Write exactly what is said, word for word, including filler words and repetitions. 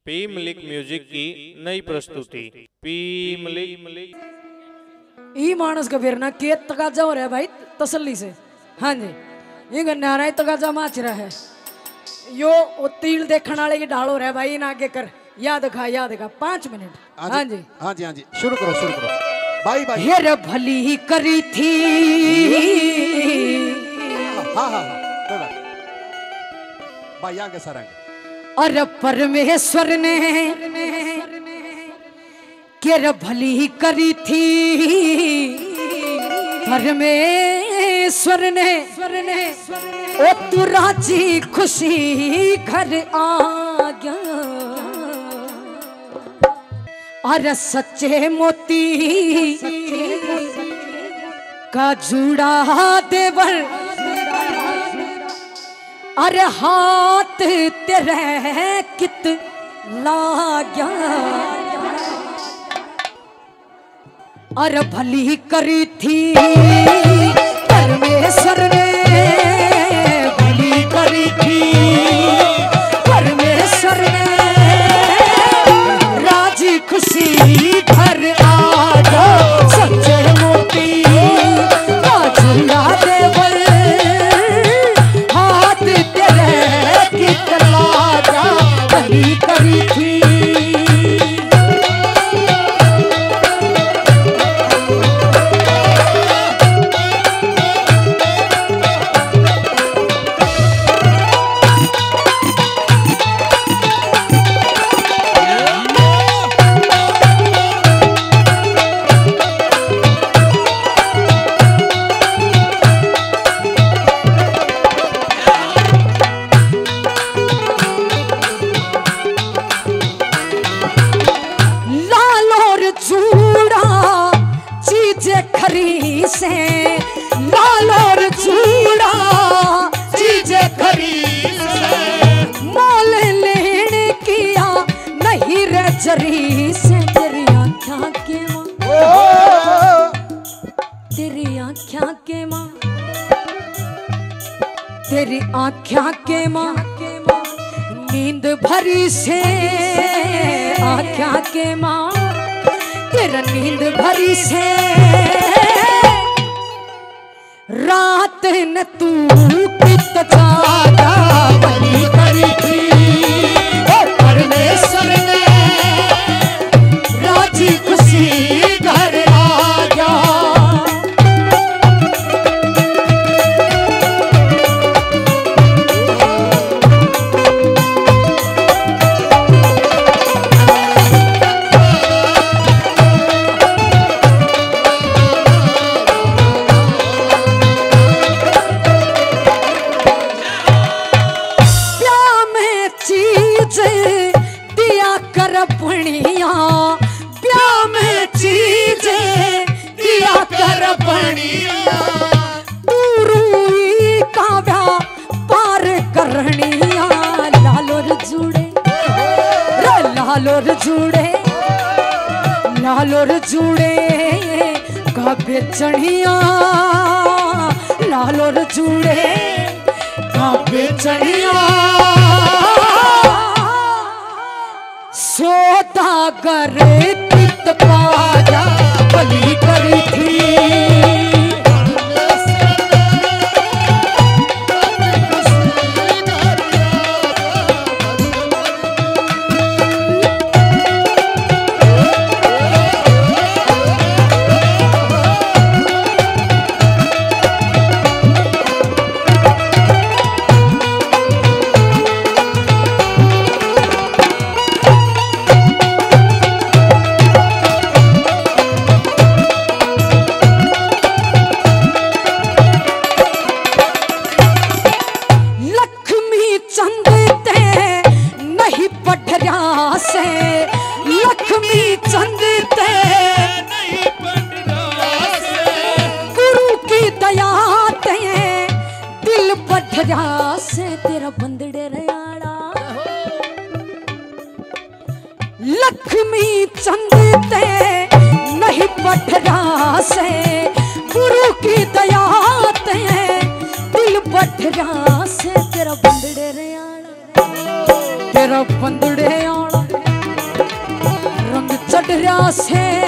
P Malik music की नई प्रस्तुति पी मलिक। ई मानस का फिर ना के तकाजा हो रहा है भाई तसल्ली से। हाँ जी ये गन्नारा तकाजा माच रहा है यो वो तिल देखने वाले की ढाल हो रहा है भाई ना आगे कर याद खा याद खा पांच मिनट। हाँ जी हाँ जी हाँ जी शुरू करो शुरू करो भाई भाई। हेर भली ही करी थी। हाँ हाँ हाँ कोई बात भाई आगे सर आगे। और परमेश्वर ने केर भली ही करी थी। परमेश्वर ने ओ तू राजी खुशी घर आ गया। और सच्चे मोती का जूड़ा देवर अरे हाथ तेरे कित लाग्या। अरे भली करी थी परमेश्वर ने भली करी थी परमेश्वर ने राजी खुशी घर आ जाओ। सच्चे मोती का जूड़ा देवर हाथ तेरे कित लाग्या। भली करी थी। से लाल और चूड़ा चीजें खरीद से मोल लेने किया नहीं रे जरी से। तेरी आँखों के माँ तेरी आँखों के माँ तेरी आँखों के माँ नींद भरी से आँखों के माँ तेरा नींद भरी से। रात न तू कित जागा भली करी थी परमेश्वर ने राजी खुशी घर आ गया। ब्याह में चीजें दिया कर बनिया तू रूई का ब्याह पार करनिया। लालोर जुड़े लालोर जुड़े लालोर जुड़े का बेचनिया। लालोर जुड़े का बेचनिया सोदागर कित पाया भली करी थी। लक्ष्मी चंद ते गुरु की दया ते दिल बढ़िया से तेरा बंदड़े रयाड़ा। लक्ष्मी चंद ते नहीं बढ़िया से गुरु की दया ते दिल बढ़िया से तेरा बंदड़े रयाड़ा तेरा बंदड़े आड़ा। बसे